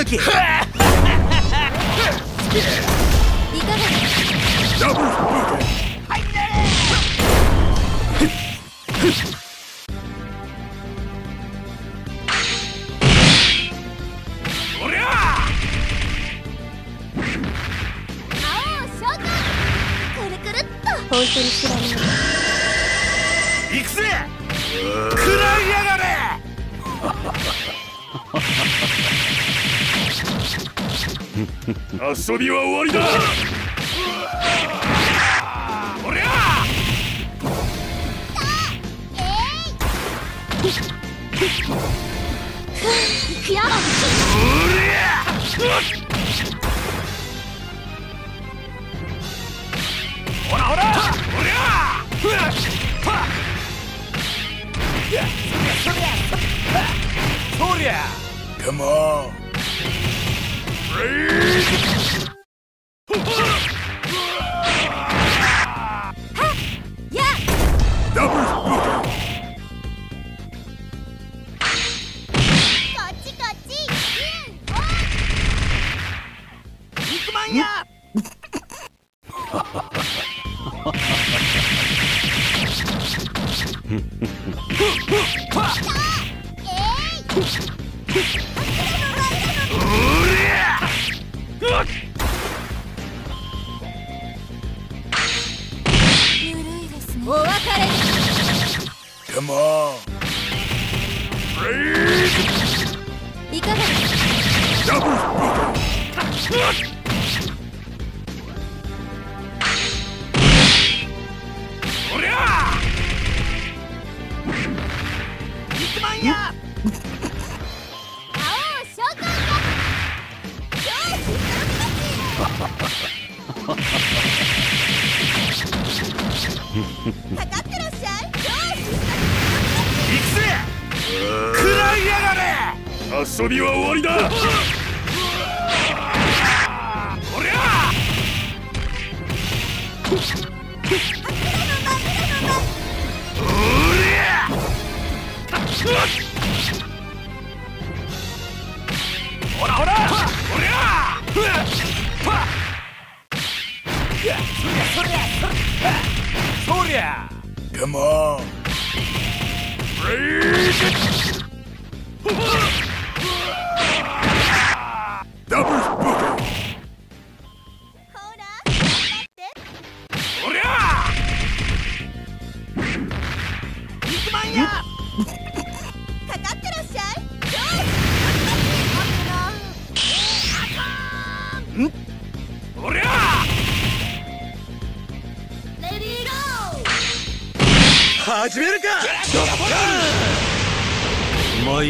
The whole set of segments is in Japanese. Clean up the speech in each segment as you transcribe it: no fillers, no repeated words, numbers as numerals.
け。いかがダブルス入っておりゃ青召喚くるくるっと本当に知らない行くぜ食らいやがれ遊びは終わりだおりゃやばおりゃほらほらおりゃそりゃ Come on Come on いかがダブルおりゃ肉まんや青召喚だかかってらっしゃい行くぜ食らいやがれ遊びは終わりだおりゃおりゃほらほらおりゃそりゃ Come onダブルスプーほら頑張っておりゃ肉まんやかかってらっしゃいおりゃレディーゴー始めるかうまい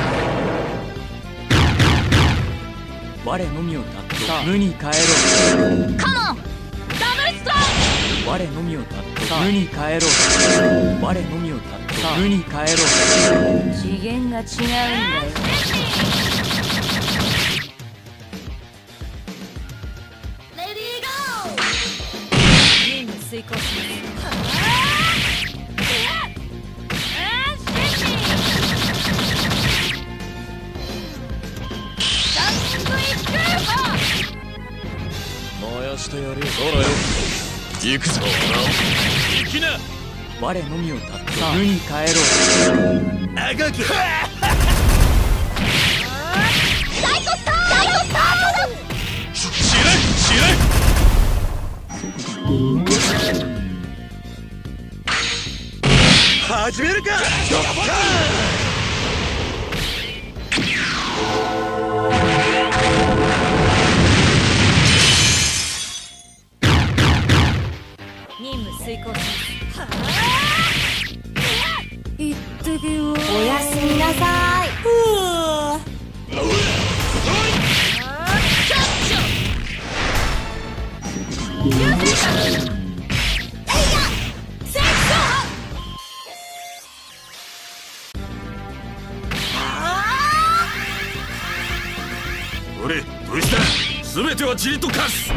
我のみをたっと無に帰ろうカモンダブルストライ我のみをたっと無に帰ろう我のみをたっと無に帰ろう次元が違うんだよレディーゴー任務遂行します燃やしてやるよほらよ行くぞ行きな我のみをたっと無に帰ろうあがけサイコスター知れ始めるか任務遂行します。いってきよ。おやすみなさい。俺、どうした？すべてはじりと化す。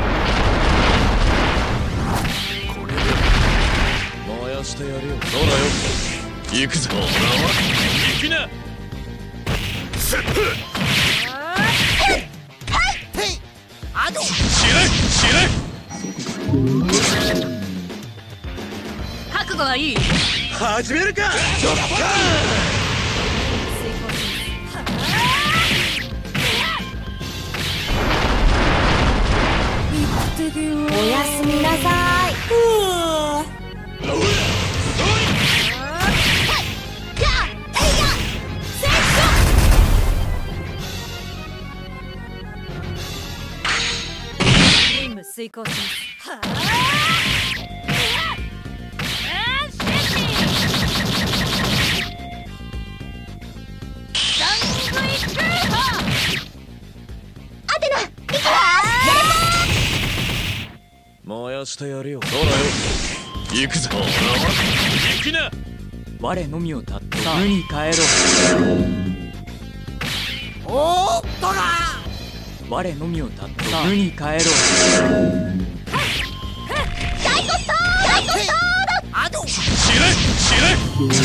してやるよ。ほらよ。行くぞ。行きな。 覚悟はいい。 始めるか。 おやすみなさい。任務遂行します。 燃やしてやるよ。そうだよ。行くぞ。行きな。 我のみをたっと無に帰ろう。 おーっとが。 我のみをたっと無に帰ろう。 大コスト大コストあと。死ね。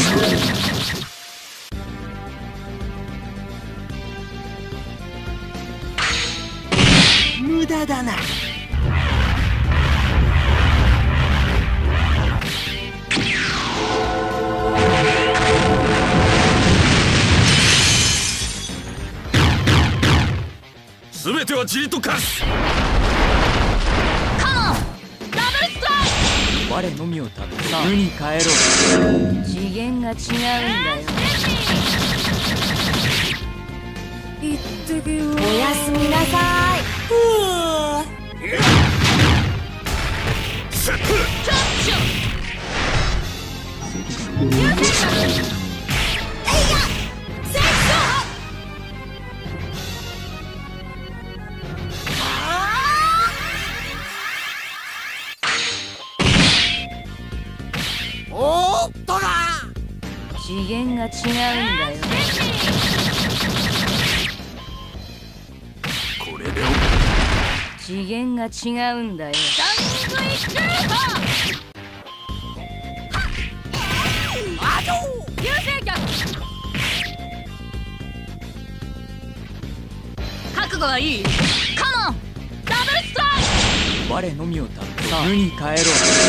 無駄だな。すべてはじりと化す。 カモンダブルストライ我のみをたっと無に帰ろう。 次元が違うんだよ。おやすみなさい。 セット。おーっとが。 次元が違うんだよ。 これで次元が違うんだよ。流星脚。覚悟はいい。カモンダブルストライ我のみをたっと無に帰ろう。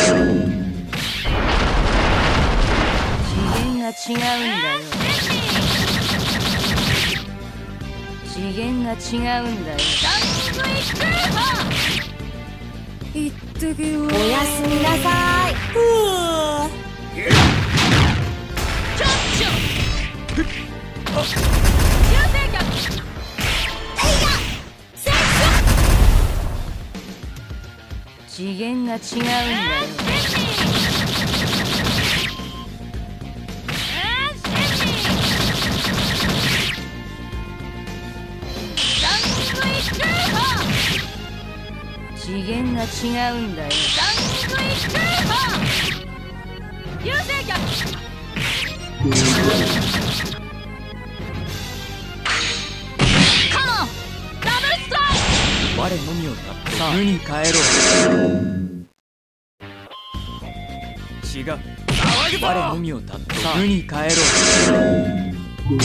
次元が違うんだよ。次元が違うんだよ。おやすみなさい。次元が違うんだよ。次元が違うんだよ。流星脚。カモンダブルストライ我のみをたっと無に帰ろう。違う。我のみをたっと無に帰ろう。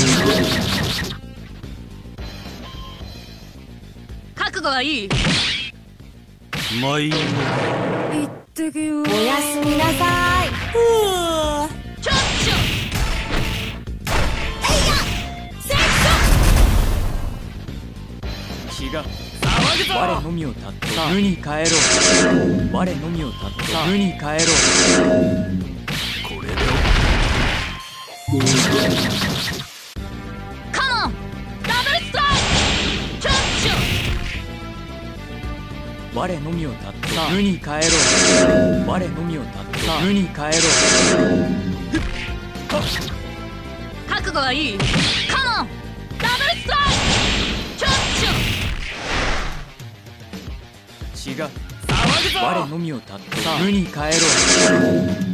覚悟はいい。 まい。 おやすみなさい。ちょっ違う。我のみをたっと無に帰ろう。我のみをたっと無に帰ろう。 これでカモンダブルストライちょっ我のみをたっと無に帰ろう。我のみをたっと無に帰ろう。 覚悟はいい。カモンダブルストライちょっ違う。我のみをたっと無に帰ろう。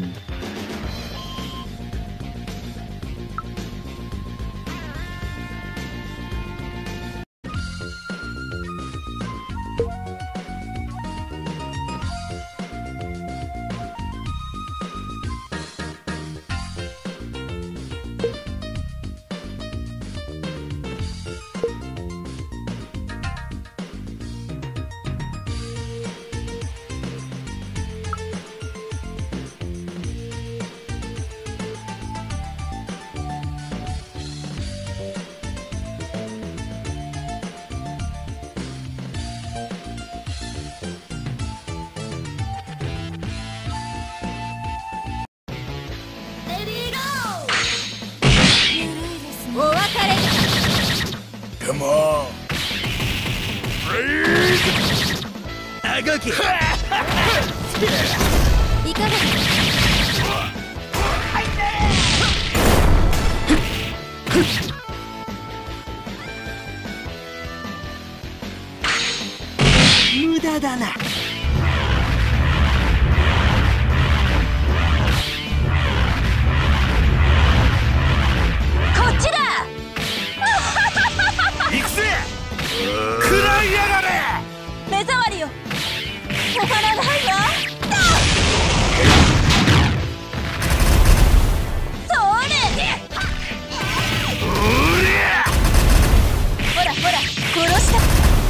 あがきいかが無駄だな。 こっちだ。 行くぜ。食らいやがれ。 目障りよ。お花が入るわ。それ。ほらほら殺した。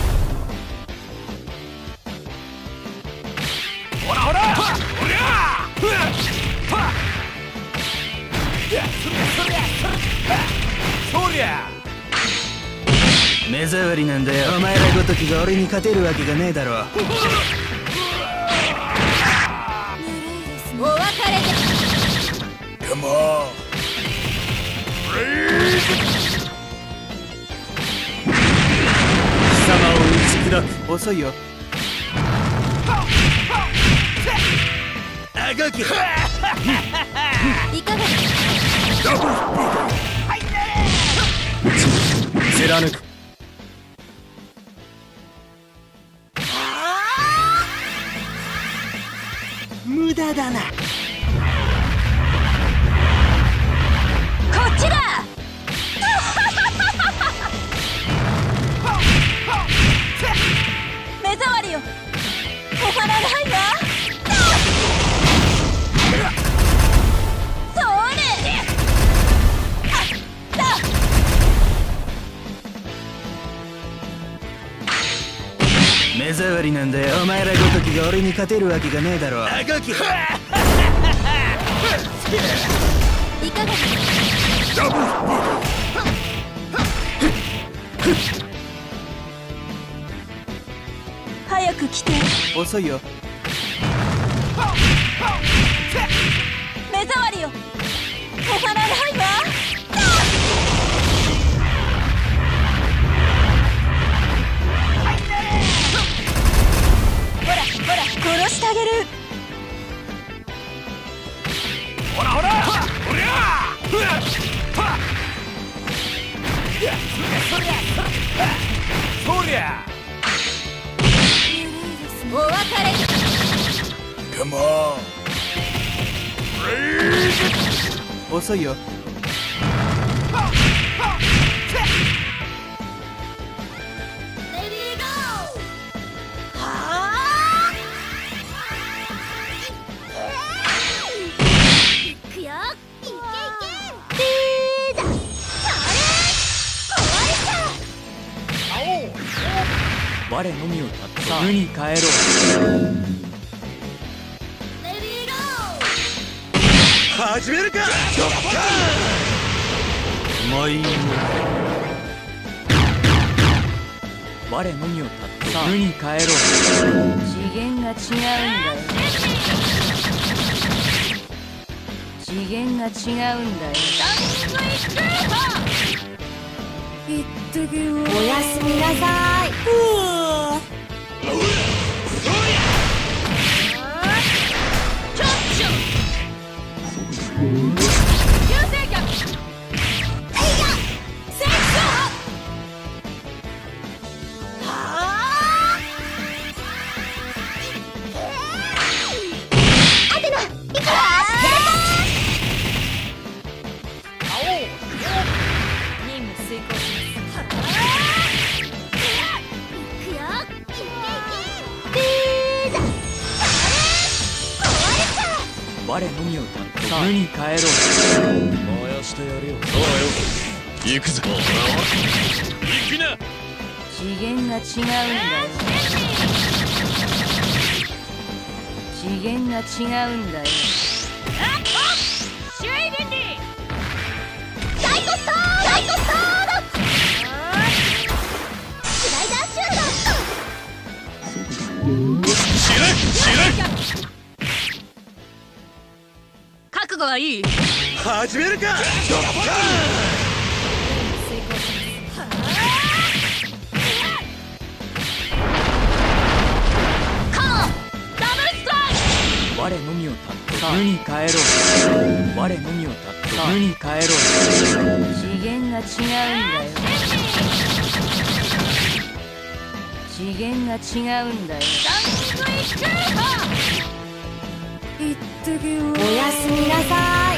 ほらほらおりゃそりゃ目障りなんだよ。お前らごときが俺に勝てるわけがねえだろ。 お別れで。 カモン貴様を打ち砕く。遅いよ。あがきいかが貫く。無駄だな。 こっちだ。目障りよ。お花が入るわ。それ。あった。 目障りなんだよ。お前らごときが俺に勝てるわけがねえだろ。あがきいかが早く来て。 遅いよ。 目障りよ。お花が入るわ。ほらほら殺してあげる。 ほらほらおりゃそりゃお別れ。 カモン遅いよ。 我のみをたって無に帰ろう。 始めるか。もういいよ。 我のみをたって無に帰ろう。 次元が違うんだよ。次元が違うんだよ。いってけよ。おやすみなさい。ちょっちょ。流星脚。えいや。戦争。はあ。アテナ。行くわ。任務遂行します。 我のみをたって無に帰ろう。 燃やしてやるよ。そうよ。行くぜ。行きな。 次元が違うんだよ。次元が違うんだよ。注意便利。サイコストード。サイコストード。スライダーシュート。 知れ。 覚悟はいい。 始めるか。 カモ我のみをたっと無に帰ろう。我のみをたっと無に帰ろう。 次元が違うんだよ。次元が違うんだよ。 いってきます。おやすみなさい。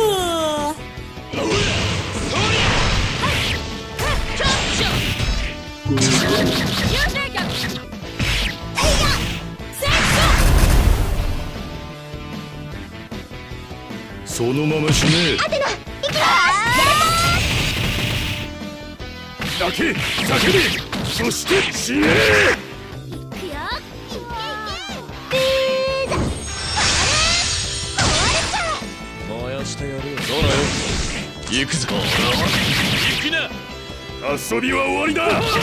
そのまま死ね。 アテナ、行きます。 だけ叫び、そして死ね。 行くよ。 燃やしてやるよ。そうだよ。行くぞ。行きな。遊びは終わりだ。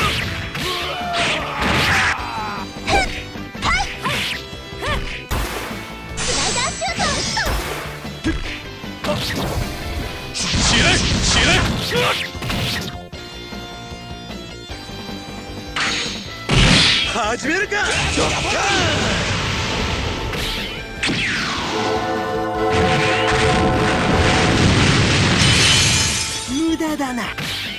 始めるか。 無駄だな。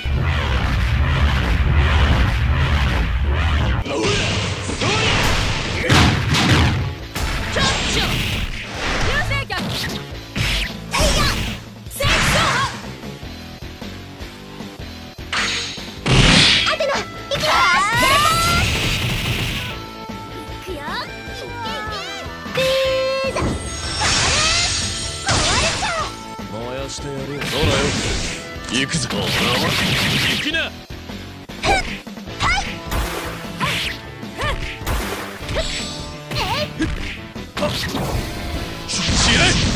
してやるよ。そうだよ。行くぞ。行きな。試合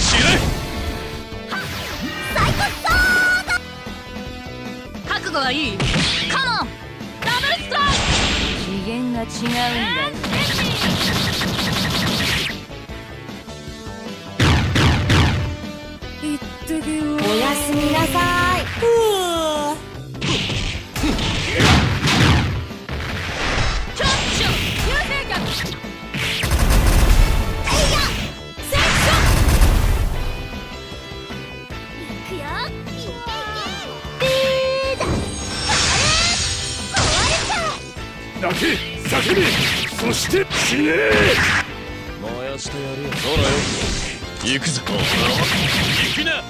覚悟はいい？カモン！ダブルストライク！次元が違うんだよ。 おやすみなさい。 だけ叫び、そして死ね。燃やしてやるよ。そうだよ。行くぞ。行きな。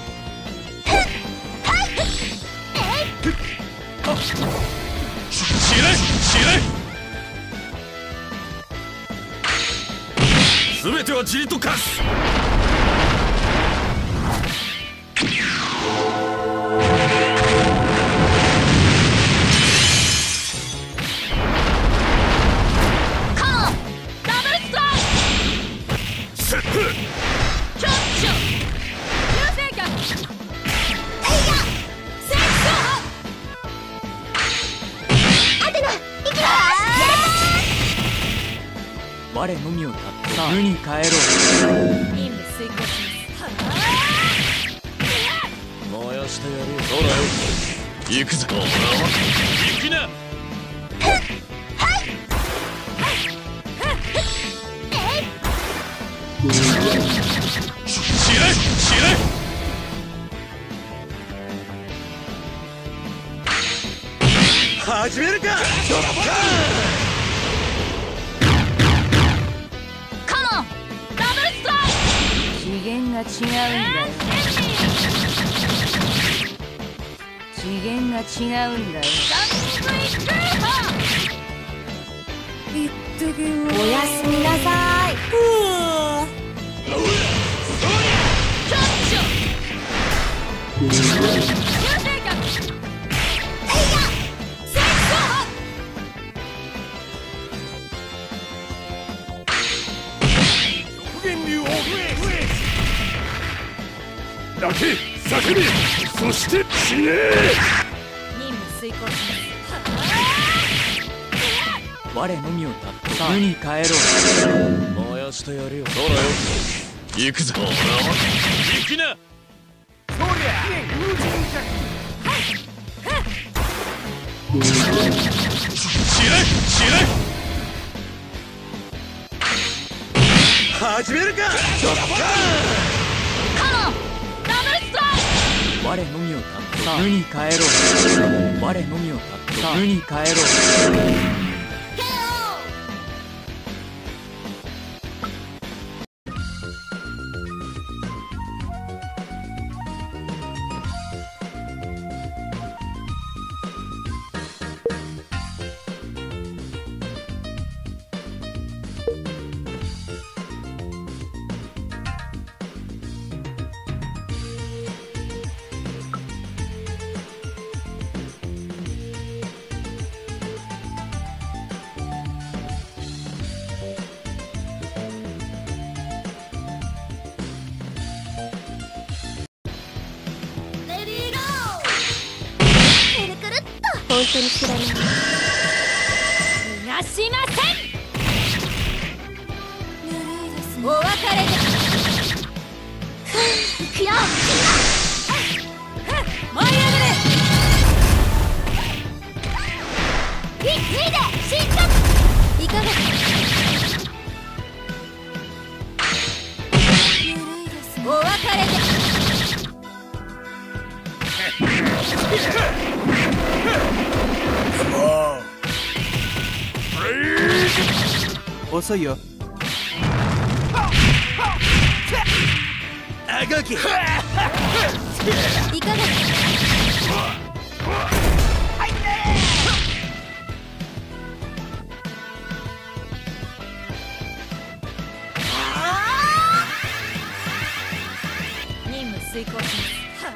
すべてはじりと化す。 我のみをたっと無に帰ろう。 任務遂行します。 燃やしてやるよ。そうだよ。行くぞ。行きな。始めるか。 次元が違うんだよ。次元が違うんだよ。 行ってきます。おやすみなさい。 だけ叫び、そして死ね。 任務遂行します。 我のみをたっと無に帰ろう。 燃やしてやるよ。そうだよ。行くぞ。行きな。 始めるか。 カモンダブルストライ我のみをたっと無に帰ろう。我のみをたっと無に帰ろう。 本当に知らない。 逃がしません。 ぬるいですね。 お別れでいくよ。 舞い上がれ。 いいで進化。いかがですか。ぬるいですね。 お別れで遅いよ。あがき。 いかがですか。 任務遂行します。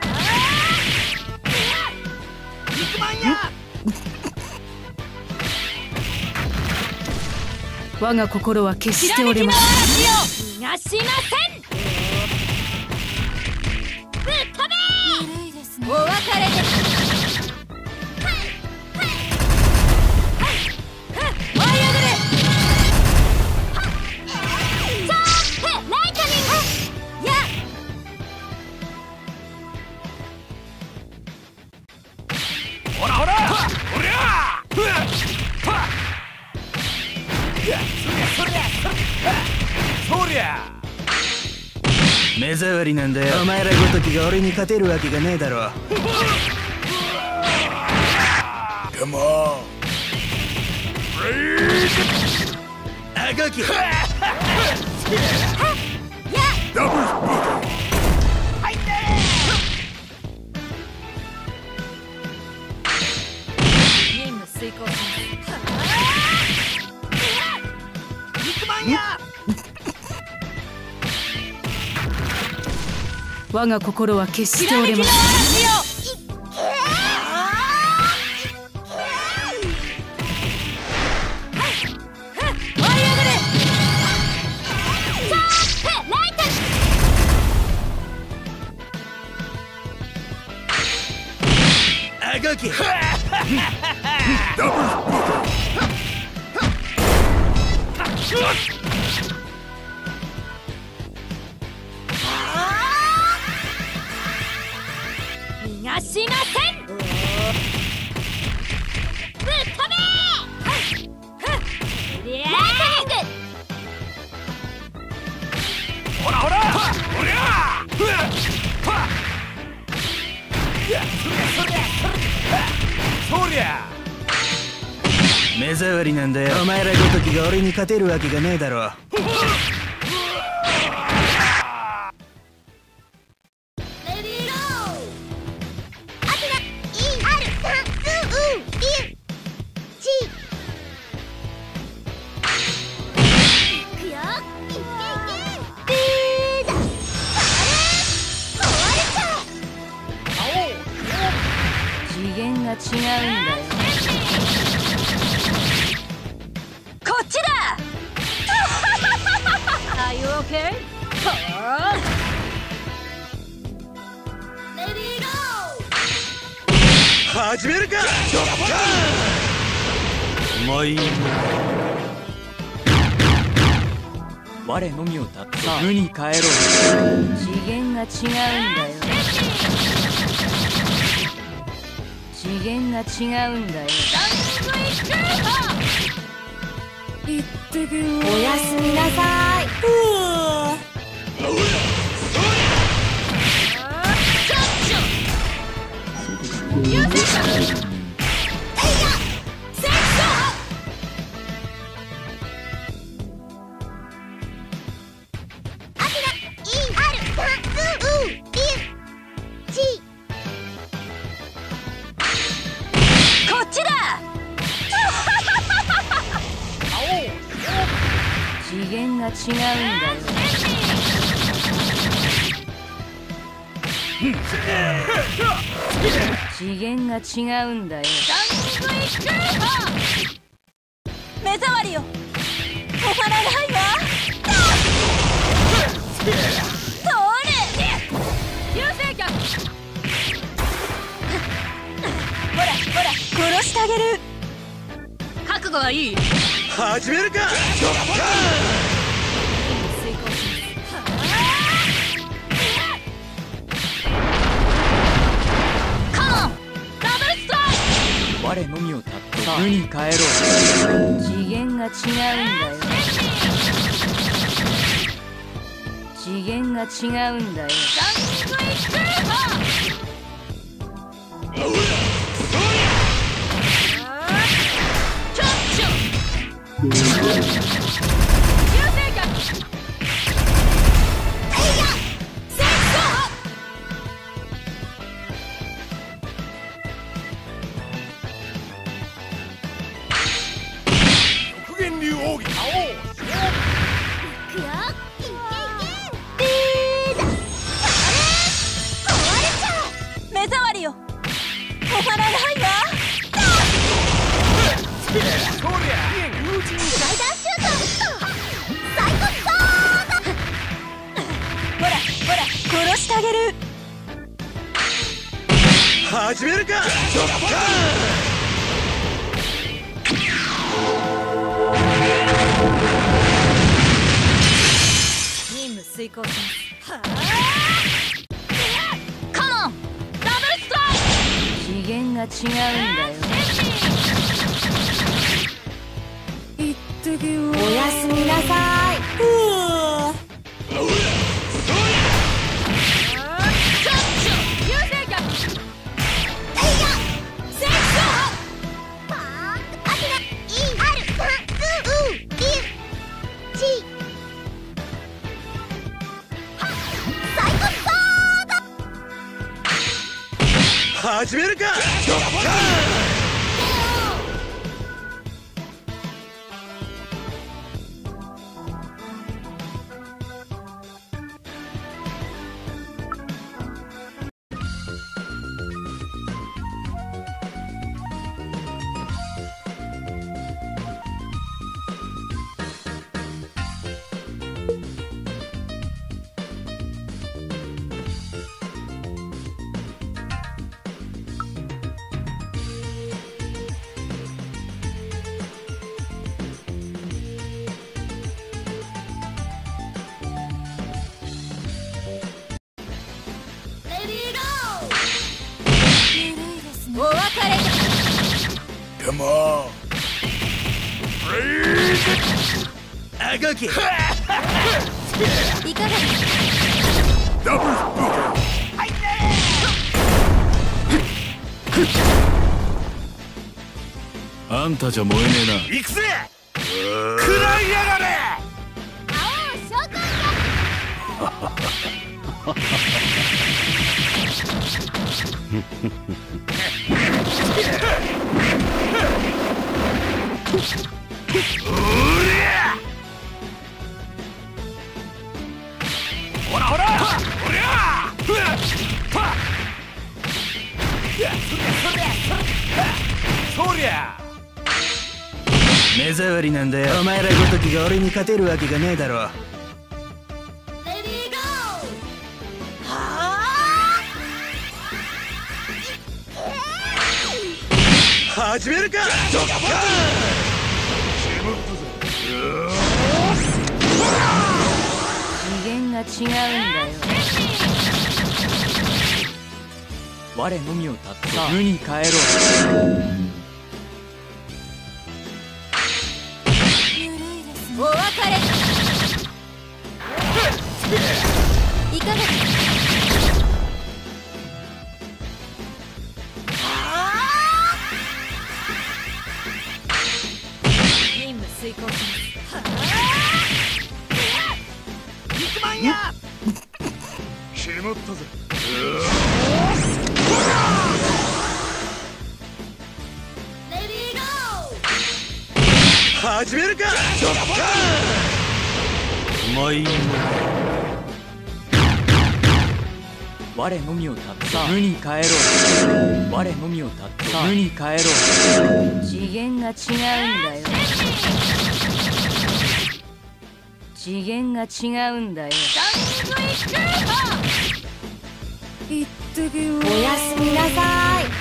肉まんや。 我が心は決しております。逃がしません。ぶっ飛べ。 ぬるいですね。 お別れで舞い上がれ。 ジャンプライトニング。やほらほらおりゃそりゃ目障りなんだよ。お前らごときが俺に勝てるわけがねえだろ。 カモンあがき。 ダブルス任務遂行します。 肉まんや。 我が心は決しております。 あがき。 ダブル逃がしません。ぶっ飛べ。リアーニング。 ほらほらおりゃそりゃ目障りなんだよ。お前らごときが俺に勝てるわけがねえだろ。 次元が違うんだよ。こっちだ。Are you okay? 始めるか。もういい。 我のみをたっと無に帰ろう。 次元が違うんだよ。次元が違うんだよ。 おやすみなさい。 優勢か。こっちだ。次元が違うんだよ。次元が違うんだよ。目障りよ。止まらないわ。通れ。流星脚。ほらほら、殺してあげる。覚悟はいい。 始めるか。 我のみをたっと無に帰ろう。 次元が違うんだよ。次元が違うんだよ。目障りよ。止まらないわ。スライダーシュート。最高だ。ほらほら、殺してあげる。 始めるか。 任務遂行します。カモンダブルストライク。次元が違うんだよ。 行ってきます。おやすみなさい。 始めるか。 お別れだ。 Come on。 あがけ。 いかがですか。 ダブルスブーあんたじゃ燃えねえな。 行くぜ。食らいやがれ。 青召喚ほらほら。おりゃ。そりゃ。 目障りなんだよ。お前らごときが俺に勝てるわけがねえだろ。 レディーゴー。はあ。 始めるか。 次元が違うんだよ。 我のみをたっと無に帰ろう。 お別れ。いかがですか。 や決まったぜ。 レディーゴ始めるか。 もういいな。 我のみをたった無に帰ろう。我のみをたった無に帰ろう。 次元が違うんだよ。次元が違うんだよ。 行ってきます。おやすみなさい。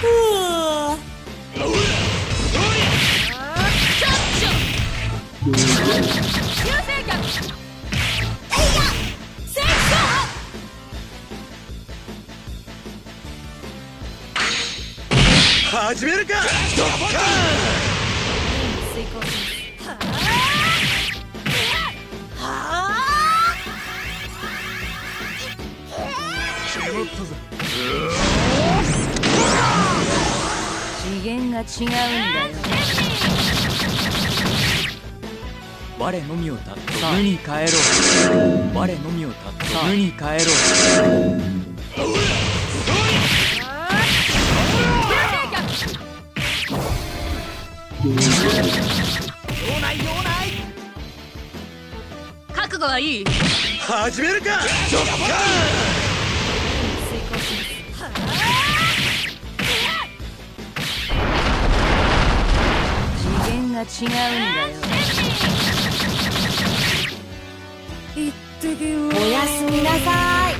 始めるか。決まったぜ。 次元が違うんだよ。 我のみをたった無に帰ろう。我のみをたった無に帰ろう。 覚悟はいい。 始めるか。 次元が違うんだよ。 行ってきます。おやすみなさい。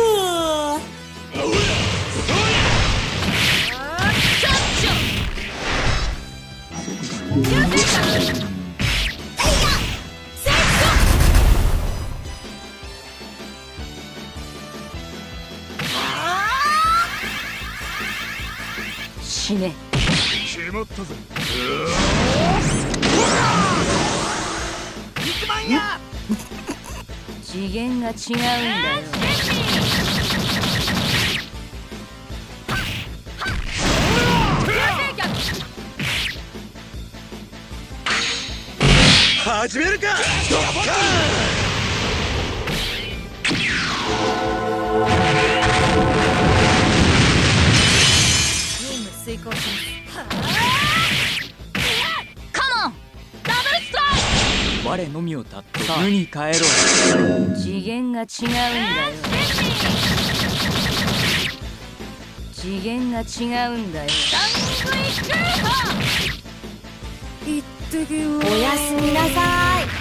死ね。 決まったぜ。 次元が違うんだよ。 始めるか。 遂行します。カモンダブルストライ我のみをたった無に帰ろう。 ク。次元が違うんだよ。次元が違うんだよ。 行ってきます。おやすみなさい。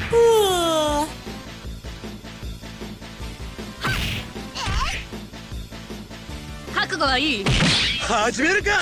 覚悟はいい。 始めるか。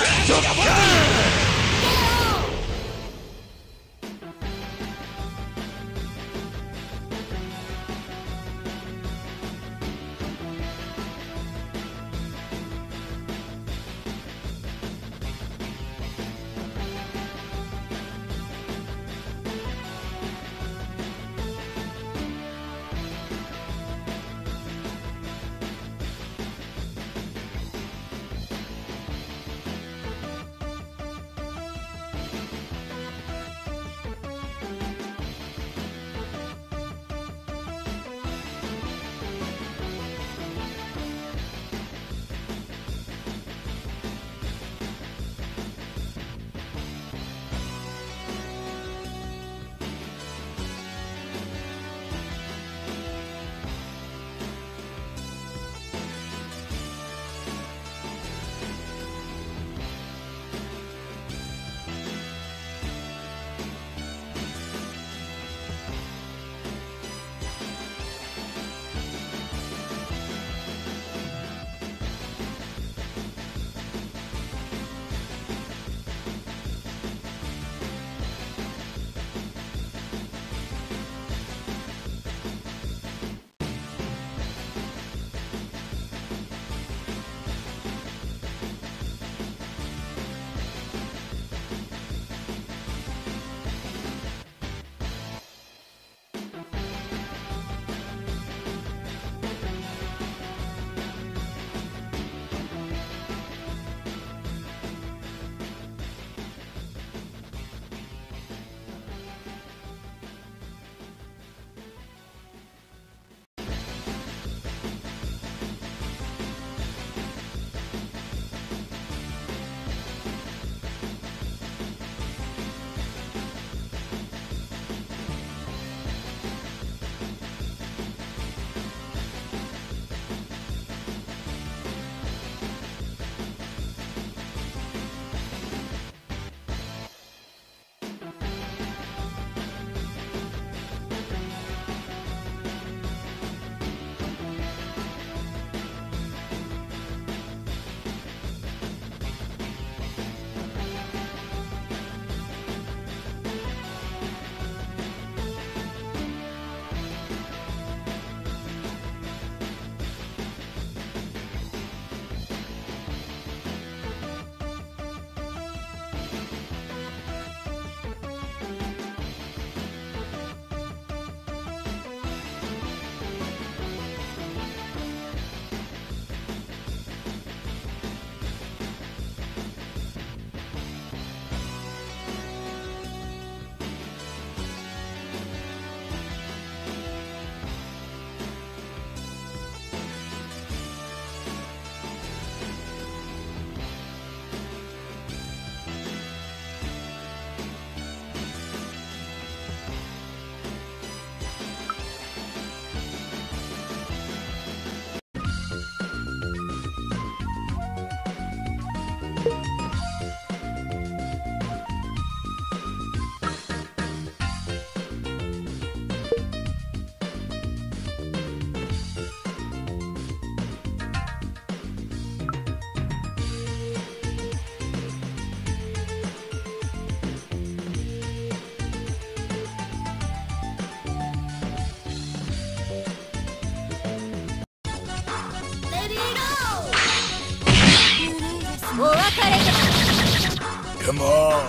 お別れで。 Come on!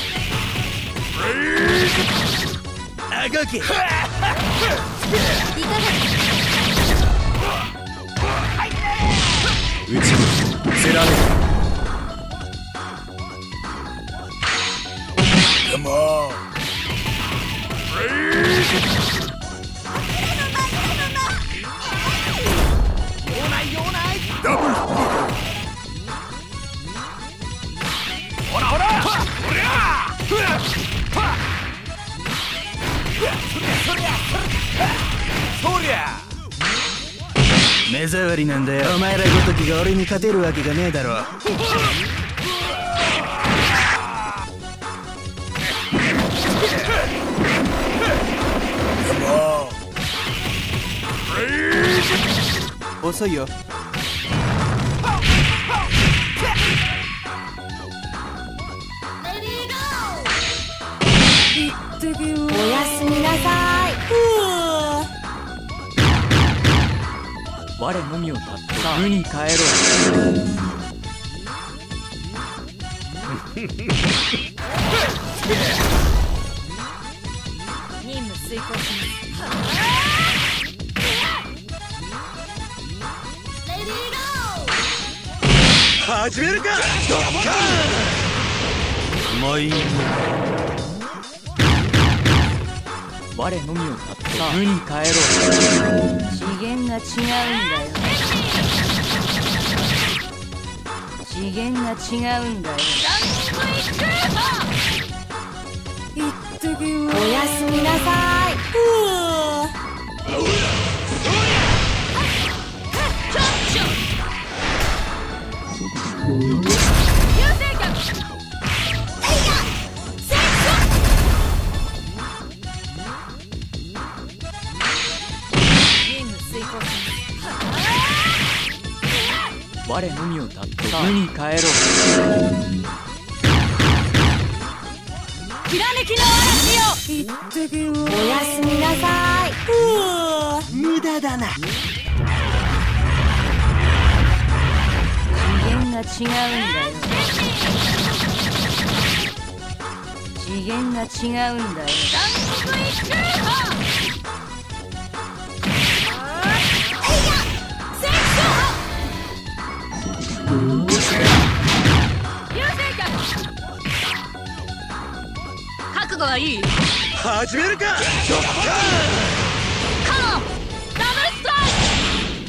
あがけいかがうちにせられる Come on! ダブルほらほらほりゃふらそりゃ目障りなんだよ。お前らごときが俺に勝てるわけがねえだろ。遅いよ。 おやすみなさい。 我のみをたって無に帰ろう。 任務遂行し始めるかもういい。 我のみをたって無に帰ろう。 次元が違うんだよ。次元が違うんだよ。 おやすみなさい。 我のみをたって無に帰ろう。 きらめきの嵐よ。 おやすみなさい。 無駄だな。 次元が違うんだよ。次元が違うんだよ。覚悟はいい？ 始めるかカモン！ダブルストライ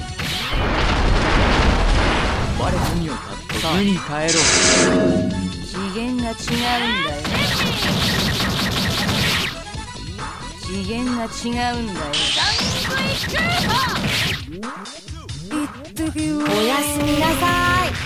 ク！ 我のみをたって無に帰ろう。 次元が違うんだよ。次元が違うんだよ。 おやすみなさい。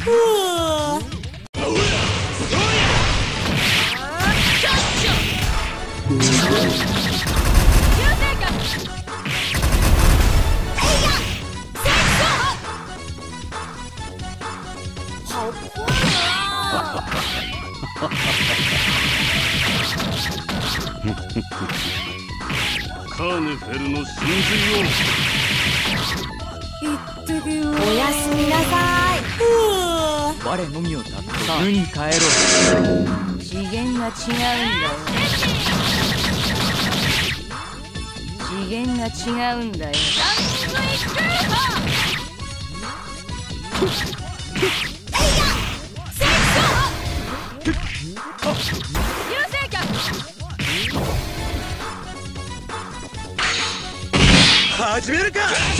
カーネフェルの真髄をおやすみなさい。 我のみをたって無に帰ろう。 次元が違うんだよ。次元が違うんだよ。 始めるか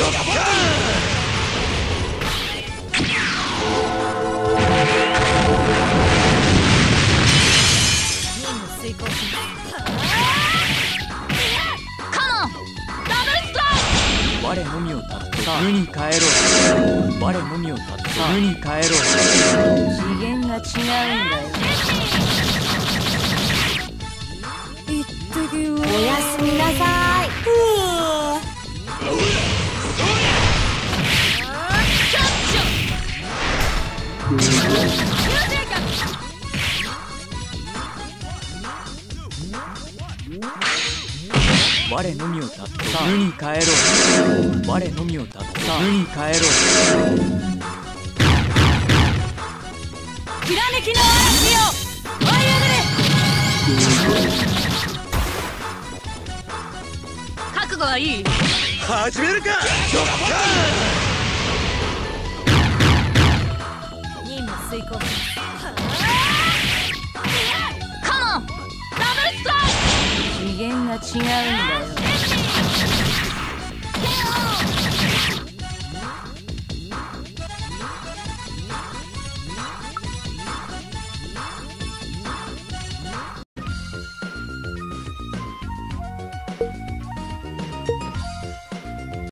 任務遂行します。カモン！ダブルストライク！ 我我のみをたっと無に帰ろう。我のみをたっと無に帰ろう。 次元が違うんだよ。 おやすみなさい。 我のみをたっと無に帰ろう。我のみをたっと無に帰ろう。 きらめきの嵐よ、舞い上がれ。覚悟はいい？ 始めるか。 任務遂行。カモンダブルストライク。次元が違うんだよ。